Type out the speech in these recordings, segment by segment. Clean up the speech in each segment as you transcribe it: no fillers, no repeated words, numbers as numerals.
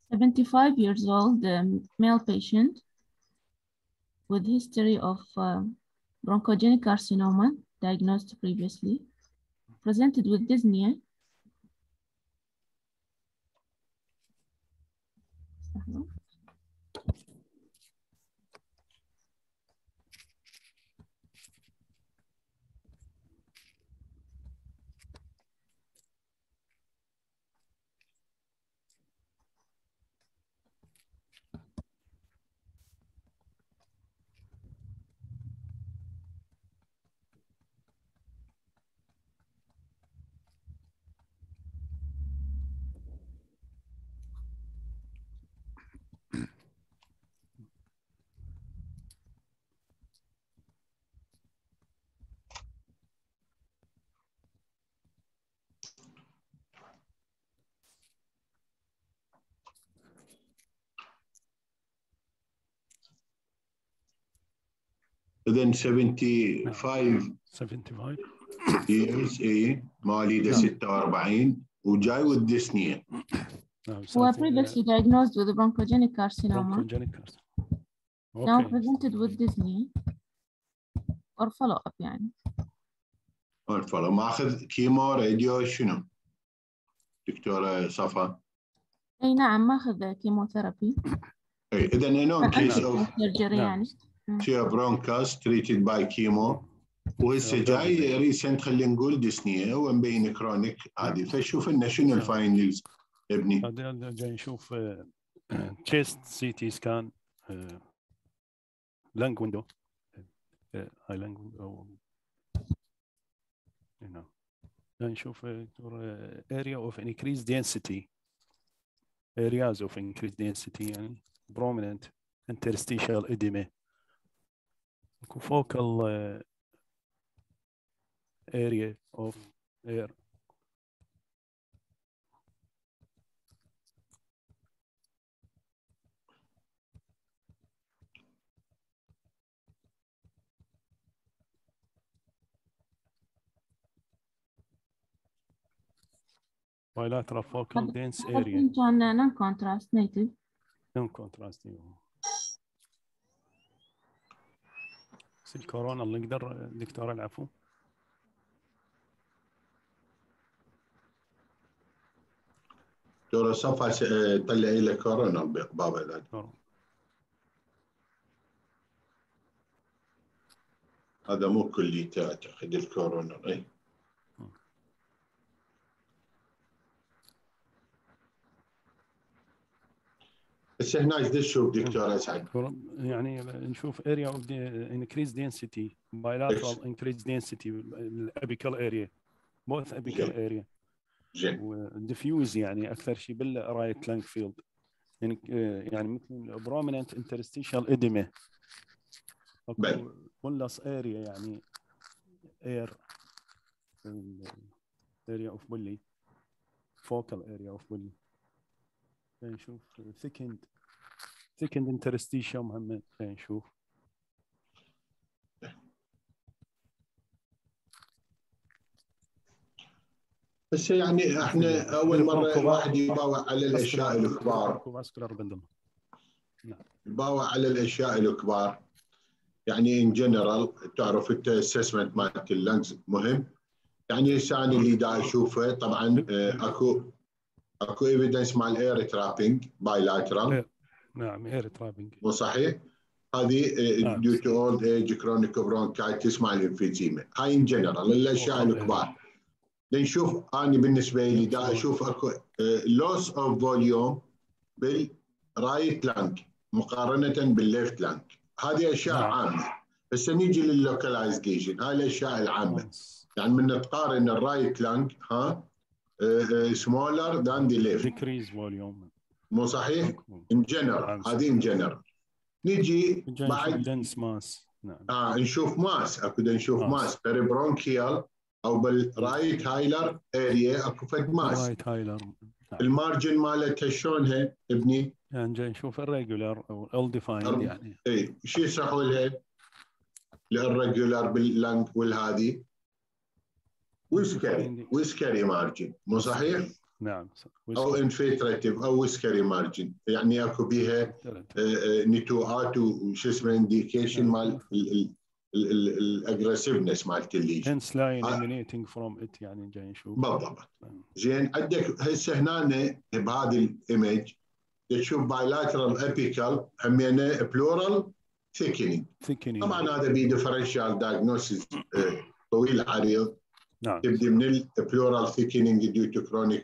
75 years old male patient with history of bronchogenic carcinoma diagnosed previously, presented with dyspnea. إذن 75 years مواليده 46 وجاي والديسنيا. هو previously diagnosed with bronchogenic carcinoma. Now presented with dyspnea or follow up يعني. or follow ماخذ كيمو راديو شنو؟ دكتورة صفا. أي نعم ماخذ كيموثيرابي. أي إذن in case of surgery يعني. bronchus treated by chemo وهسه جاي ريسنت خلينا نقول ديسنيا ومبين كرونيك هذه فشوف لنا شنو الفايندنجز ابني. هذا جاي نشوف تشيست سي تي سكان لانج ويندو هاي لانج ويندو هنا نشوف area of increased density areas of increased density يعني prominent interstitial edema focal area of air bilateral focal dense area. Non-contrast native. Non-contrast. الكورونا اللي نقدر دكتور العفو. دكتورة صفا طلعي لك كورونا بابا ذا. هذا مو كلي تعتقد الكورونا اي. بس هنا ايش نشوف دكتور اسعد؟ يعني نشوف area of the increased density bilateral increased density apical area both apical area diffuse يعني اكثر شيء بالرايت لانج فيلد يعني مثل prominent interstitial edema bullous area يعني air area of bully focal area of bully نشوف thickened interstitium هم نشوف بس يعني احنا اول مره واحد يباوع على الاشياء الكبار يباوع على الاشياء الكبار يعني ان جنرال تعرف انت اسسمنت مالت اللنجز مهم يعني الانسان اللي دا اشوفه طبعا اكو ايفيدنس مال اير ترابينج بايلاترال. نعم اير ترابينج مو صحيح؟ هذه ديو تو اولد ايج كرونيك برونكايتس مع الانفيزيما هاي ان جنرال الاشياء الكبار. لنشوف انا بالنسبه لي دا اشوف اكو لوس اوف فوليوم بالرايت لانج مقارنه بالليفت لانج. هذه اشياء عامه. هسه نيجي لللوكلايزيشن هاي الاشياء العامه يعني من نقارن الرايت لانج smaller than the left. decrease volume. مو صحيح؟ in general هذه in general. نيجي بعد dense mass. نعم. نشوف ماس اكو نشوف ماس برونكيال او بالرايت هايلر اريا اكو فد ماس. رايت هايلر. المارجن مالتها شلونها ابني؟ يعني جاي نشوف الريجولار او ال defined يعني. اي شو يشرحوا لها؟ الريجولار باللانج والهذه ويسكري مارجن مو صحيح؟ نعم او انفلتراتيف او ويسكري مارجن، يعني اكو بيها نتوءات وشو اسمه انديكيشن مال الاجريسيفنس مالت الليجن. hence لا eliminating from it يعني جاي نشوف بالضبط. زين عندك هسه هنا بهذه الايمج تشوف بايلاترال ابيكال همينه بلورال ثيكنينج. طبعا هذا بي ديفرنشال دايجنوستس طويل عريض. نعم. تبدي من البلورال ثيكنينج ديو تو كرونيك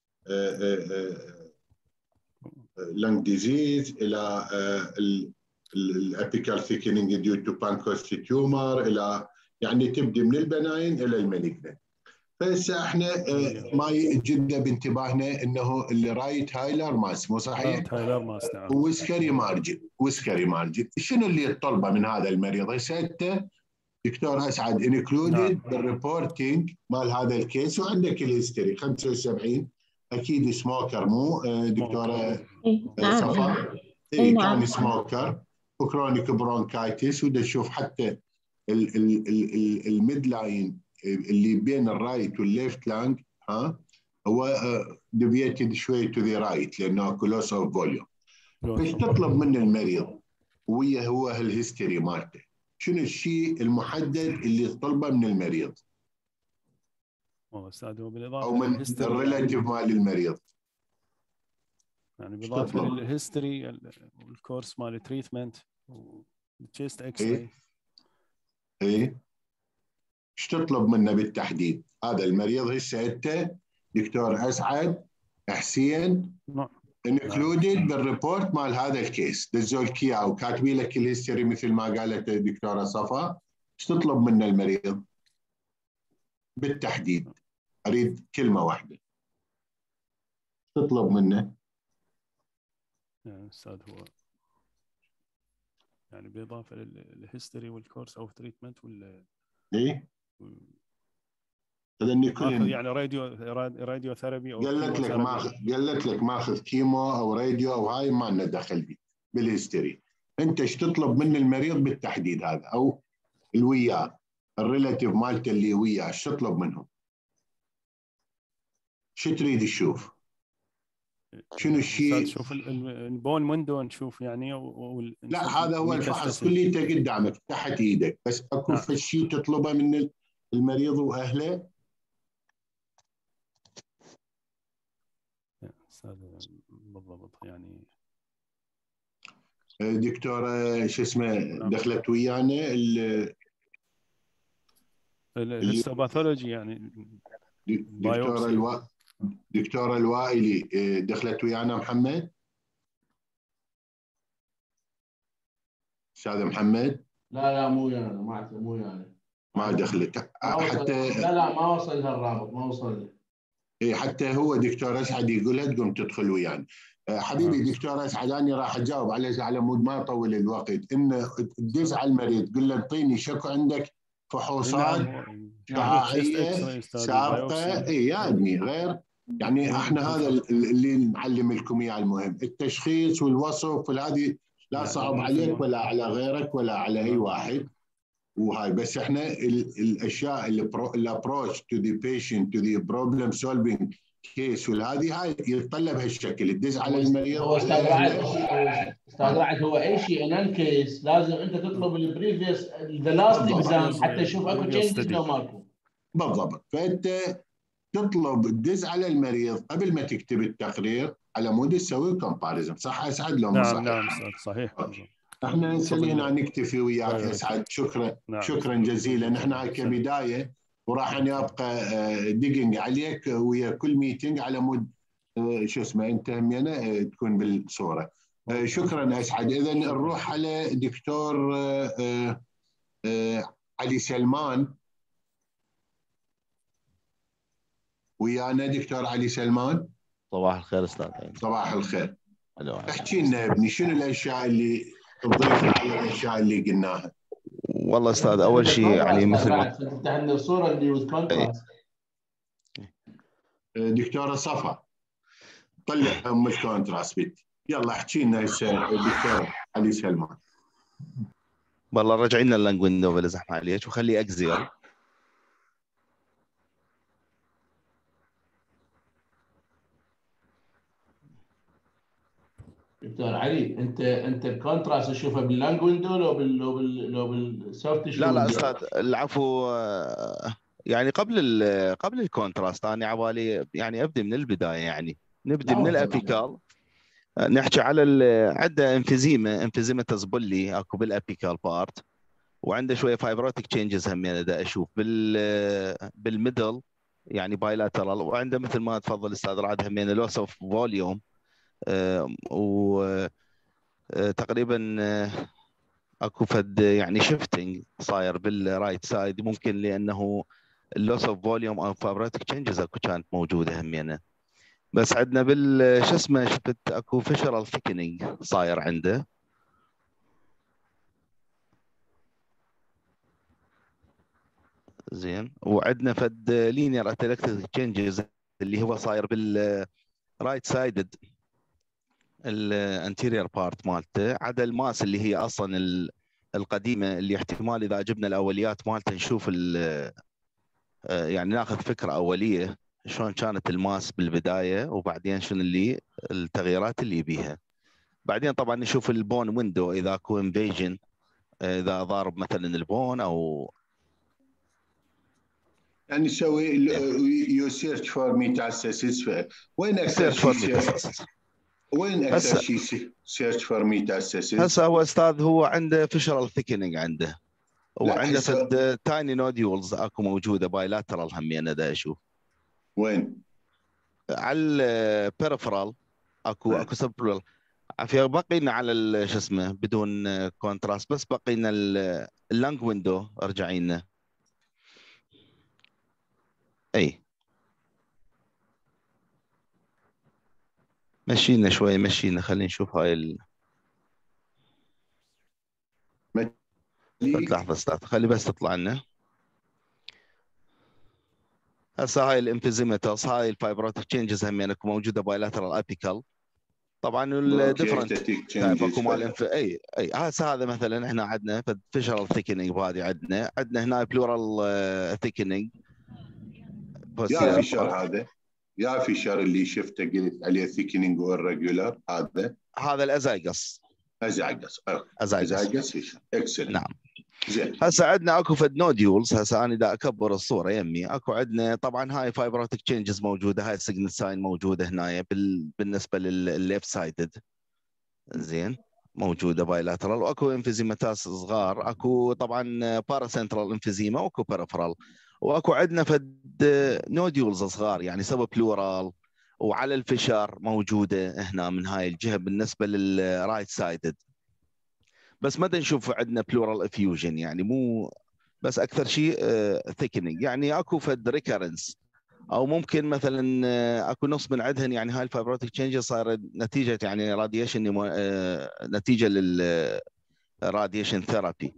lung disease الى الابيكال ثيكنينج ديو تو بانكوستي تيومر، الى يعني تبدي من البناين الى المالجنت. فهسه احنا ما جدا بانتباهنا انه اللي رايت هايلر ماس مو صحيح؟ هايلر ماس نعم. ويسكري مارجن شنو اللي يطلبه من هذا المريض؟ هسه انت دكتور اسعد انكلودد بالريبورتينج مال هذا الكيس، وعندك الهيستوري 75 اكيد سموكر مو دكتوره صفاء؟ اي كان سموكر وكرونيك برونكايتس، ودا تشوف حتى الميد لاين اللي بين الرايت والليفت لانج هو ديفيتد شوي تو ذا رايت لانه اكو لوس اوف فوليوم. ايش تطلب من المريض ويا هو الهيستوري مالته؟ شنو الشيء المحدد اللي يطلبه من المريض؟ استاذ هو بالاضافه او من الريلاتيف مال المريض، يعني بالاضافه للهيستوري والكورس مال التريتمنت والتشيست اكس راي. ايه ايش تطلب منه بالتحديد؟ هذا المريض هسه انت دكتور اسعد حسين انكلودد بالريبورت مال هذا الكيس، دزوا لك اياه وكاتبين لك الهيستوري مثل ما قالت الدكتوره صفاء. ايش تطلب من المريض بالتحديد؟ اريد كلمه واحده تطلب منه. يعني استاذ هو يعني بالاضافه للهيستوري والكورس او تريتمنت ايه هذا ماخذ يعني راديو ثيرابي او قالت لك ماخذ كيمو او راديو او هاي ما لنا دخل به بالهيستوري. انت ايش تطلب من المريض بالتحديد هذا او الوياه الريلاتيف مالته اللي وياه؟ ايش تطلب منهم؟ شو تريد تشوف؟ شنو الشيء؟ شوف البون ويندو نشوف يعني لا هذا هو الفحص كليته قدامك تحت ايدك، بس اكو شيء تطلبه من المريض واهله؟ بالضبط يعني دكتوره شو اسمه دخلت ويانا الهيستوباثولوجي يعني دكتوره الوائلي دخلت ويانا محمد؟ استاذ محمد؟ لا مو ويانا، مو ويانا ما دخلت حتى لا ما وصلها الرابط، ما وصل لي. حتى هو دكتور اسعد يقولها تقوم تدخل ويانا. حبيبي دكتور اسعد انا راح اجاوب على مود ما اطول الوقت. انه تدز على المريض تقول له اعطيني شكو عندك فحوصات شعاعيه سابقه يا ابني غير يعني احنا هذا اللي نعلم لكم اياه. المهم التشخيص والوصف والهذه لا صعب عليك ولا على غيرك ولا على اي واحد، وهاي بس احنا الاشياء الابروتش تو ذا بيشنت تو ذا بروبلم سولفينج كيس والهذه هاي يتطلب هالشكل تدز على المريض. هو استاذ رعد هو اي شيء ان كيس لازم انت تطلب البريفيوس ذا لاست اكزام حتى تشوف اكو تشينجز لو ماكو. بالضبط. فانت تطلب تدز على المريض قبل ما تكتب التقرير على مود تسوي كومباريزن. صح اسعد لو مو صحيح؟ نعم صحيح. احنا هنا نكتفي وياك اسعد. شكرا جزيلا. احنا كبدايه وراح ابقى ديجنج عليك ويا كل ميتنج على مود شو اسمه انت همينه تكون بالصوره. شكرا اسعد. اذا نروح على دكتور علي سلمان. ويانا دكتور علي سلمان. صباح الخير استاذ. صباح الخير. احكي لنا يا ابني شنو الاشياء اللي تضيفها على الاشياء اللي قلناها؟ والله استاذ اول شيء يعني مثل ما فتحت لنا الصوره اللي وذ كونتراست. دكتوره صفا طلع ام الكونتراست بنتي. يلا احكي لنا دكتور علي سلمان. والله رجعنا اللانج ويندو بلا زحمه عليك وخلي اكزيال. دكتور علي، انت الكونتراست تشوفه باللانج ويندو لو بالسوفت تشوفه؟ لا استاذ العفو، يعني قبل الكونتراست انا عبالي يعني ابدي من البدايه، يعني نبدي من الابيكال. نحكي على عنده انفيزيما تزبلي اكو بالابيكال بارت، وعنده شويه فايبروتيك تشينجز هم يعني دا اشوف بالميدل يعني بايلاترال، وعنده مثل ما تفضل استاذ رعد هم يعني لوس اوف فوليوم، وتقريبا اكو فد يعني شيفتنج صاير بالرايت سايد، ممكن لانه اللوس اوف فوليوم او فايبروتيك تشينجز اكو كانت موجوده همينه. بس عندنا شو اسمه شفت اكو فيشرال ثيكنينج صاير عنده. زين، وعندنا فد لينير اتلكتريك تشينجز اللي هو صاير بالرايت سايدد الانتيريور بارت مالته، عدا الماس اللي هي اصلا القديمه اللي احتمال اذا جبنا الاوليات مالته نشوف يعني ناخذ فكره اوليه شلون كانت الماس بالبدايه، وبعدين شنو اللي التغييرات اللي بيها. بعدين طبعا نشوف البون ويندو اذا اكو انفيجن، اذا ضارب مثلا البون او يعني يسوي يو سيرش فور ميتاستاسيس. وين اكثر شيء سيرش فور ميتاستاسيس؟ هسه هو استاذ هو عنده فيشرال ثيكنينج عنده، وعنده فد تايني نوديولز اكو موجوده بايلاترال همين دا اشوف. وين؟ على البيرفرال اكو سبلول عافيه. بقينا على شو اسمه بدون كونتراست، بس بقينا اللانج ويندو ارجعينا. اي مشينا شوي، مشينا خلينا نشوف هاي لحظه استاذ خلي بس تطلع لنا. هسه هاي الانفيزيمترز، هاي الفايبروتيك تشينجز همين اكو موجوده بايلاترال ابيكال. طبعا الديفرنت تايب اكو مال اي هسه هذا مثلا احنا عندنا فيشرال ثيكنينج، وهذه عندنا هنا بلورال ثيكنينج. يا فيشر يا فيشر اللي شفته قلت عليه ثيكنينج والريجولار، هذا الازايجس. ازايجس فيشر. اكسلنت. نعم. زين، هسه عندنا اكو فد نوديولز. هسه انا دا اكبر الصوره يمي. اكو عندنا طبعا هاي فايبروتيك تشينجز موجوده، هاي سيجنال ساين موجوده هنا بالنسبه للليفت سايدد. زين، موجوده بايلاترال، واكو انفيزيماتاس صغار. اكو طبعا باراسنترال انفيزيما، واكو بيرفرال، واكو عندنا فد نوديولز صغار يعني سبب بلورال، وعلى الفشار موجوده هنا من هاي الجهه بالنسبه للرايت سايدد. بس ما نشوف عندنا بلورال افيوجن، يعني مو بس اكثر شيء ثيكنينج. يعني اكو فد ريكرنس، او ممكن مثلا اكو نص من عندهن يعني هاي الفايبروتيك تشينجز صار نتيجه يعني راديشن، نتيجه للراديشن ثيرابي.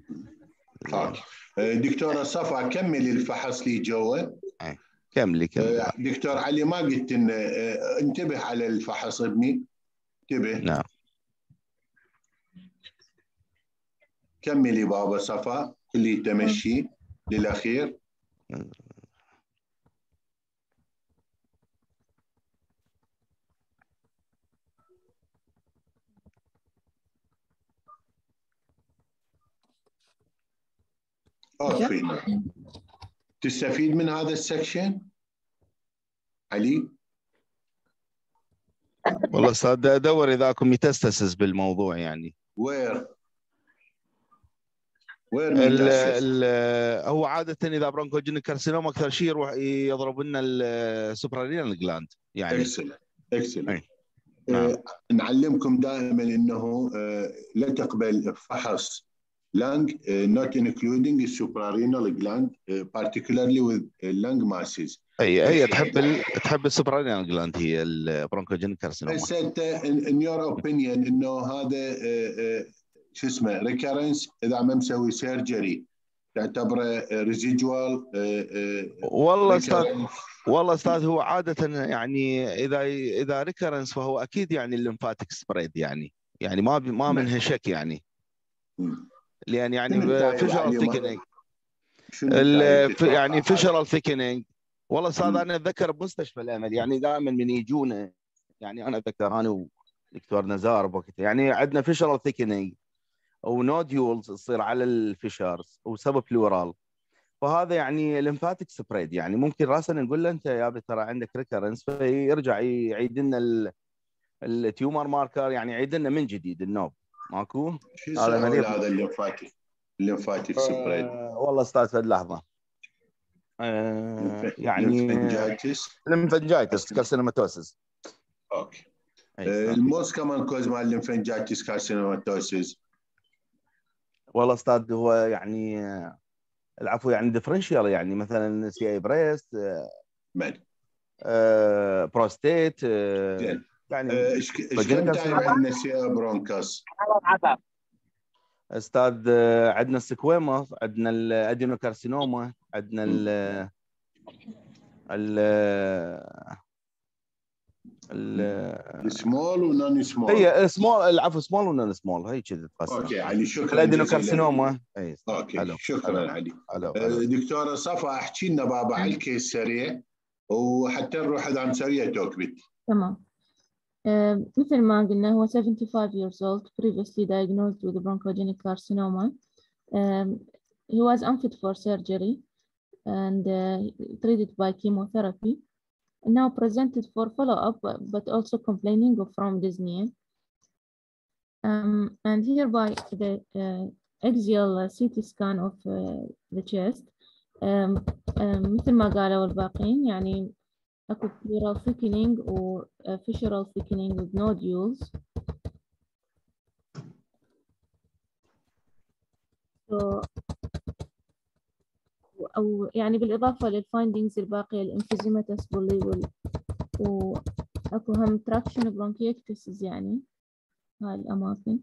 دكتوره صفا كملي الفحص لي جوا. كملي. دكتور علي ما قلت انتبه على الفحص ابني، انتبه. نعم. كملي بابا صفا اللي تمشي للاخير. اوكي، تستفيد من هذا السكشن علي؟ والله استاذ ادور اذا اكو ميتاستاسيس بالموضوع يعني. وير هو عاده اذا برونكوجينيك كارسينوم اكثر شيء يروح يضرب لنا السوبرارينال جلاند يعني. اكسلنت. نعلمكم دائما انه لا تقبل فحص lung not including the suprarrenal gland particularly with lung masses. هي تحب السوبرارينال جلاند هي البرونكوجينيك كارسينوم. بس انت in your opinion انه هذا شو اسمه ريكرنس اذا ما مسوي سيرجري تعتبره ريزيدوال؟ والله استاذ هو عاده يعني اذا ريكرنس فهو اكيد يعني الليمفاتيك سبريد يعني ما منها شك يعني. لان يعني فيشرال ثيكنينج يعني فيشرال ثيكنينج. والله استاذ انا اتذكر بمستشفى الامل يعني دائما من يجونا، يعني انا اتذكر انا دكتور نزار بوقتها، يعني عندنا فيشرال ثيكنينج او نوديولز تصير على الفيشرز وسبب بلورال، فهذا يعني الليمفاتيك سبريد، يعني ممكن راسا نقول له انت يا ترى عندك ريكرنس، فيرجع يعيد لنا التيومر ماركر، يعني يعيد لنا من جديد النوب. ماكو شو سؤال هذا الليمفاتيك سبريد؟ والله استاذ فد لحظه. يعني ليمفنجايتس كارسينوماتوسيس. اوكي. الموست كمان كوز مال الليمفنجايتس كارسينوماتوسيس؟ والله استاذ هو يعني العفو يعني ديفرنشيال، يعني مثلا سي اي بريست، بروستيت، يعني شلون تعرف عندنا سي اي برونكاس؟ استاذ عندنا السكويما، عندنا الادينوكارسينوما، عندنا السمول ونون سمول. هي سمول، العفو سمول ونون سمول، هي كذا تقسم. اوكي علي، شكرا. الادينوكارسينوما. اوكي شكرا علي. دكتوره صفا احكي لنا بابا على الكيس سريع، وحتى نروح اذا مسويه توكبت. تمام. مثل ما قلنا هو 75 years old, previously diagnosed with bronchogenic carcinoma. He was unfit for surgery and treated by chemotherapy. Now presented for follow-up, but also complaining from dyspnea. And hereby the axial CT scan of the chest. مثل ما قالوا الباقين يعني اكو pleural thickening و fissural thickening with nodules. أو يعني بالإضافة للفايندينجز الباقية الانفيزيماتس بولي وأكو هم traction bronchiectasis يعني هاي الأماكن.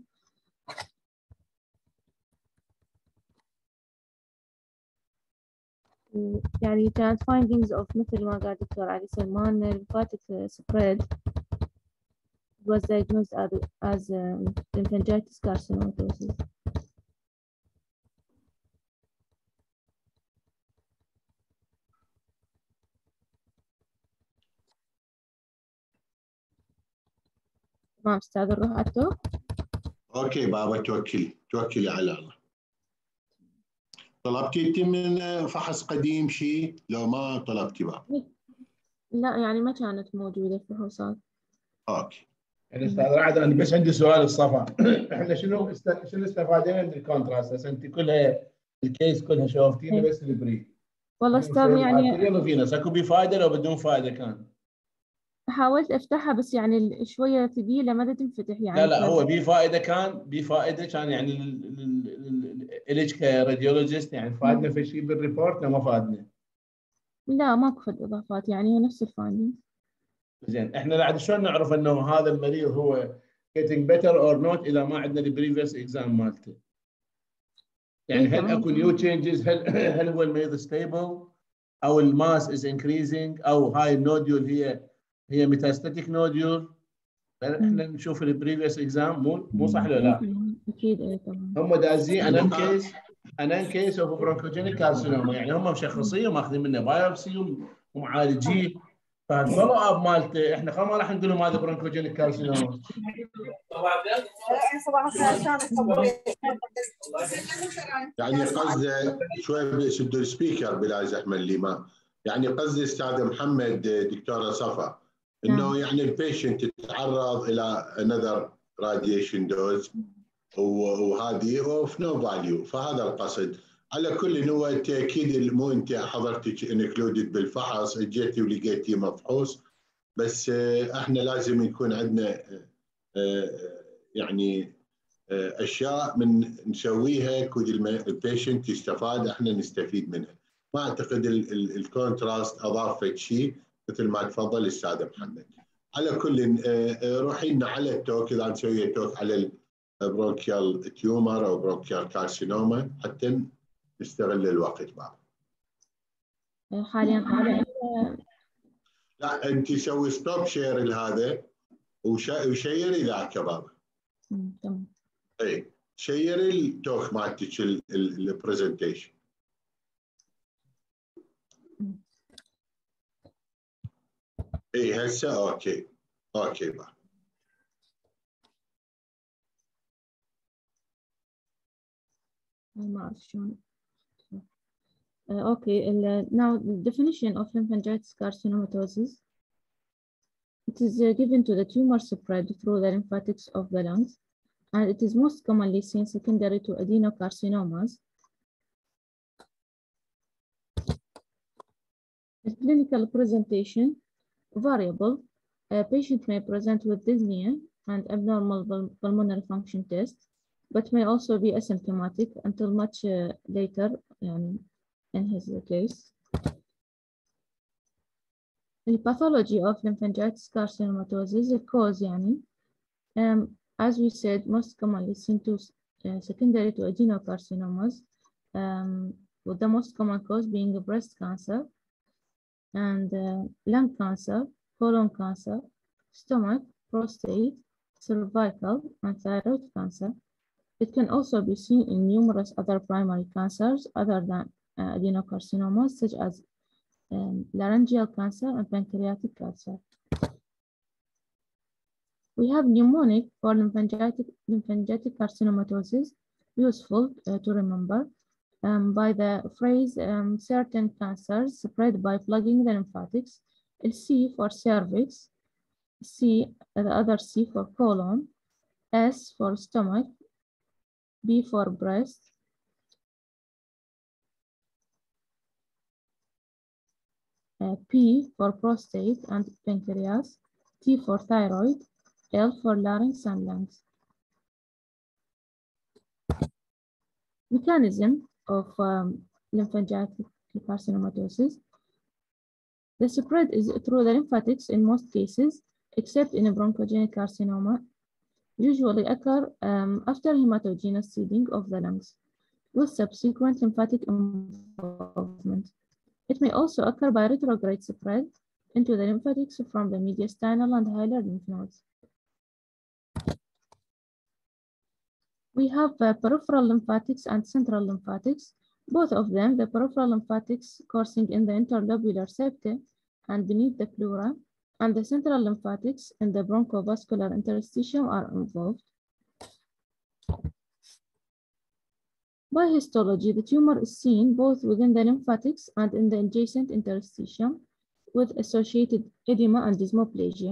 يعني كانت findings of مثل ما قال دكتور علي سلمان lymphatic spread was diagnosed as lymphangitis carcinomatosis. تمام استاذ نروح على التوك. اوكي بابا توكلي على الله. طلبتي انت من فحص قديم شيء؟ لو ما طلبتي بابا. لا يعني ما كانت موجودة فحوصات. اوكي. يعني استاذ رعد انا بس عندي سؤال الصفا. احنا شنو استفادنا من الكونتراست؟ هسه انت كلها الكيس كلها شوفتينا بس البري. والله استاذ يعني فينا اكو بفائده لو بدون فائده كان. حاولت افتحها بس يعني شويه ثقيله ما تنفتح يعني. لا هو بفائده كان يعني الك كراديولوجيست يعني فادنا في شيء بالريبورت ما فادنا. لا ماكو فد اضافات يعني هو نفس الفايندينج. زين احنا بعد شلون نعرف انه هذا المريض هو getting better or not اذا ما عندنا البريفيس اكزام مالته؟ يعني هل اكو نيو تشينجز؟ هل هو المريض ستيبل او الماس از انكريزنج او هاي النوديول هي ميتاستاتيك نوديول؟ احنا نشوف البريفيس اكزام مو صح ولا لا؟ اكيد اي طبعا. هم دازين انان كيس اوف برونكوجينيك كارسينوما، يعني هم مشخصين وماخذين منه بايوبسي ومعالجين، فالفولو اب مالته احنا ما راح نقول لهم هذا برونكوجينيك كارسينوما. يعني قصده شوي بيسدوا السبيكر بلا زحمه اللي ما يعني قصدي استاذ محمد دكتوره صفا انه يعني البيشنت تتعرض الى another radiation dose وهذه اوف نو فاليو، فهذا القصد. على كل هو اكيد مو انت حضرتك انكلودد بالفحص اجيتي ولقيتي مفحوص، بس احنا لازم يكون عندنا يعني اشياء من نسويها كود البيشنت يستفاد احنا نستفيد منها. ما اعتقد الكونتراست اضاف شيء مثل ما تفضل الاستاذ محمد. على كل روحي لنا على التوك اذا نسوي توك على البرونكيال تيومر او برونكيال كارسينوما حتى نستغل الوقت بعد. حاليا طالع لا انت سوي ستوب شير لهذا وشيري ذاك بابا. تمام. اي شيري التوك مالتك البرزنتيشن. اي هسه اوكي بابا. Okay, now the definition of lymphangitis carcinomatosis. It is given to the tumor spread through the lymphatics of the lungs, and it is most commonly seen secondary to adenocarcinomas. The clinical presentation variable. A patient may present with dyspnea and abnormal pulmonary function test, but may also be asymptomatic until much later in his case. The pathology of lymphangitis carcinomatosis, the cause as we said, most commonly seen to secondary to adenocarcinomas, with the most common cause being breast cancer and lung cancer, colon cancer, stomach, prostate, cervical, and thyroid cancer. It can also be seen in numerous other primary cancers other than adenocarcinomas, such as laryngeal cancer and pancreatic cancer. We have mnemonic for lymphangitic carcinomatosis, useful to remember by the phrase certain cancers spread by plugging the lymphatics. C for cervix, the other C for colon, S for stomach, B for breast, P for prostate and pancreas, T for thyroid, L for larynx and lungs. Mechanism of lymphangitic carcinomatosis. The spread is through the lymphatics in most cases, except in a bronchogenic carcinoma, usually occur after hematogenous seeding of the lungs, with subsequent lymphatic involvement. It may also occur by retrograde spread into the lymphatics from the mediastinal and hilar lymph nodes. We have peripheral lymphatics and central lymphatics. Both of them, the peripheral lymphatics coursing in the interlobular septa and beneath the pleura, and the central lymphatics in the bronchovascular interstitium are involved. By histology, the tumor is seen both within the lymphatics and in the adjacent interstitium with associated edema and dysplasia.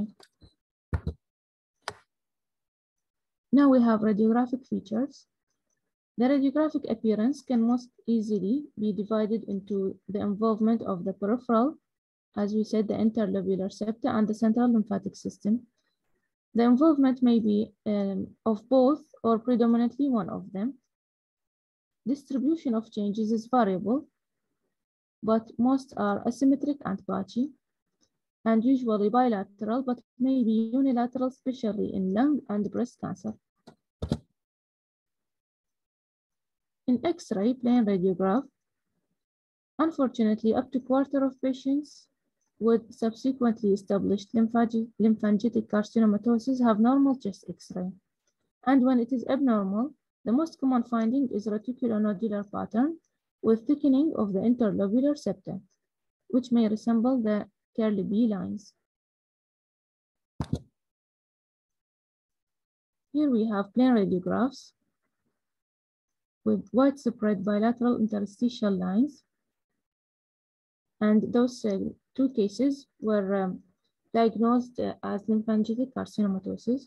Now we have radiographic features. The radiographic appearance can most easily be divided into the involvement of the peripheral, as we said, the interlobular septa, and the central lymphatic system. The involvement may be of both or predominantly one of them. Distribution of changes is variable, but most are asymmetric and patchy, and usually bilateral, but may be unilateral, especially in lung and breast cancer. In X-ray plain radiograph, unfortunately, up to a quarter of patients with subsequently established lymphangitic carcinomatosis have normal chest X-ray. And when it is abnormal, the most common finding is reticulonodular pattern with thickening of the interlobular septa, which may resemble the curly B lines. Here we have plain radiographs with widespread bilateral interstitial lines. And those two cases were diagnosed as lymphangitic carcinomatosis.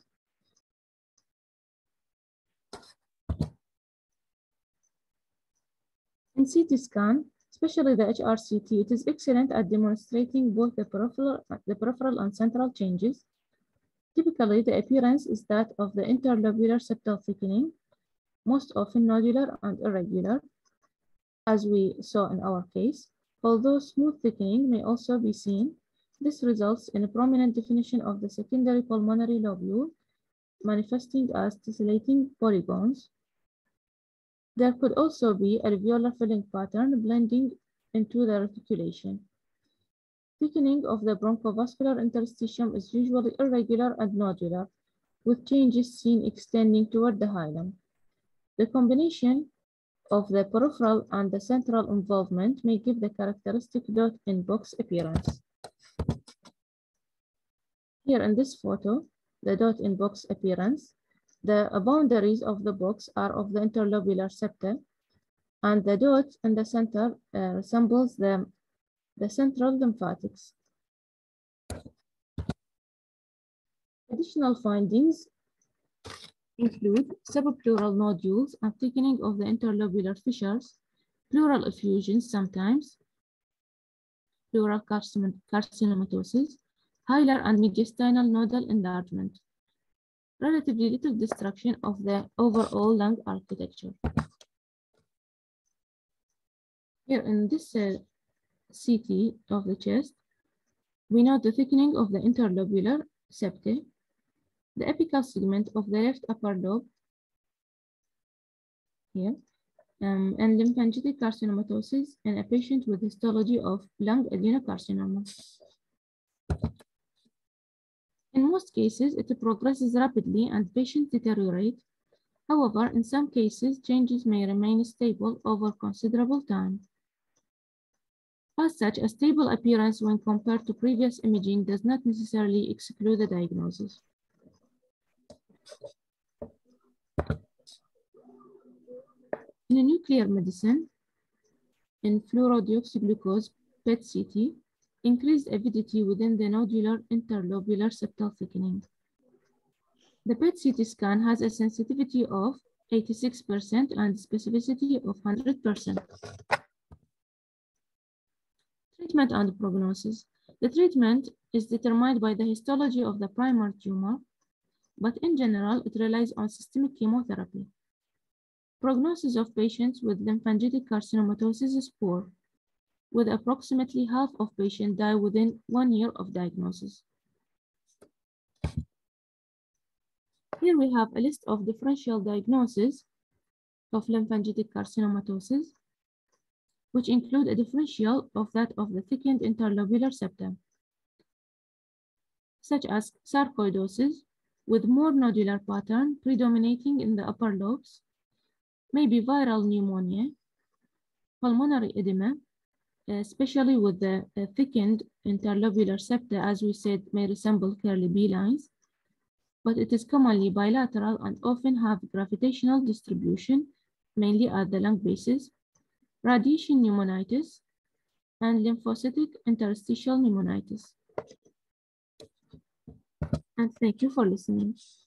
In CT scan, especially the HRCT, it is excellent at demonstrating both the peripheral and central changes. Typically, the appearance is that of the interlobular septal thickening, most often nodular and irregular, as we saw in our case. Although smooth thickening may also be seen, this results in a prominent definition of the secondary pulmonary lobule, manifesting as tessellating polygons. There could also be a alveolar filling pattern blending into the reticulation. Thickening of the bronchovascular interstitium is usually irregular and nodular, with changes seen extending toward the hilum. The combination of the peripheral and the central involvement may give the characteristic dot-in-box appearance. Here in this photo, the dot-in-box appearance, the boundaries of the box are of the interlobular septa, and the dot in the center resembles the central lymphatics. Additional findings include subpleural nodules and thickening of the interlobular fissures, pleural effusions sometimes, pleural carcinomatosis, hilar and mediastinal nodal enlargement, relatively little destruction of the overall lung architecture. Here in this CT of the chest, we note the thickening of the interlobular septae, the apical segment of the left upper lobe here, and lymphangitic carcinomatosis in a patient with histology of lung adenocarcinoma. In most cases, it progresses rapidly and patients deteriorate. However, in some cases, changes may remain stable over considerable time. As such, a stable appearance when compared to previous imaging does not necessarily exclude the diagnosis. In nuclear medicine, in fluorodeoxyglucose PET-CT, increased avidity within the nodular interlobular septal thickening. The PET-CT scan has a sensitivity of 86% and specificity of 100%. Treatment and prognosis. The treatment is determined by the histology of the primary tumor, but in general, it relies on systemic chemotherapy. Prognosis of patients with lymphangitic carcinomatosis is poor, with approximately half of patients die within 1 year of diagnosis. Here we have a list of differential diagnoses of lymphangitic carcinomatosis, which include a differential of that of the thickened interlobular septum, such as sarcoidosis with more nodular pattern predominating in the upper lobes, maybe viral pneumonia, pulmonary edema, especially with the thickened interlobular septa, as we said, may resemble curly B lines, but it is commonly bilateral and often have gravitational distribution, mainly at the lung bases, radiation pneumonitis, and lymphocytic interstitial pneumonitis. And thank you for listening.